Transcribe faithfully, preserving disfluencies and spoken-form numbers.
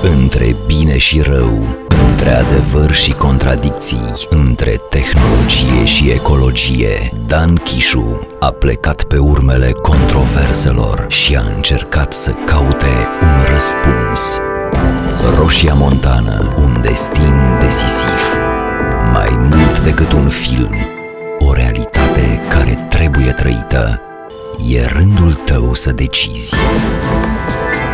Între bine și rău, între adevăr și contradicții, între tehnologie și ecologie, Dan Chișu a plecat pe urmele controverselor și a încercat să caute un răspuns. Roșia Montană, un destin decisiv. Mai mult decât un film, o realitate care trebuie trăită. E rândul tău să decizi.